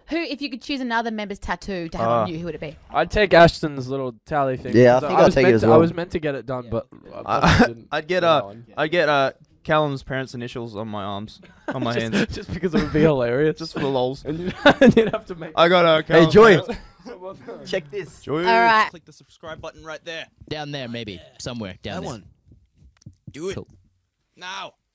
Who, if you could choose another member's tattoo to have on you, who would it be? I'd take Ashton's little tally thing. Yeah, I think I'd take it as well. I was meant to get it done, but I'd get Callum's parents' initials on my arms, on my hands. Just because it would be hilarious. Just for the lols. And you'd have to make. I got Hey, Joy. Check this. Joy. All right. Click the subscribe button right there. Down there, maybe. Somewhere down there. Do it. Cool. Now.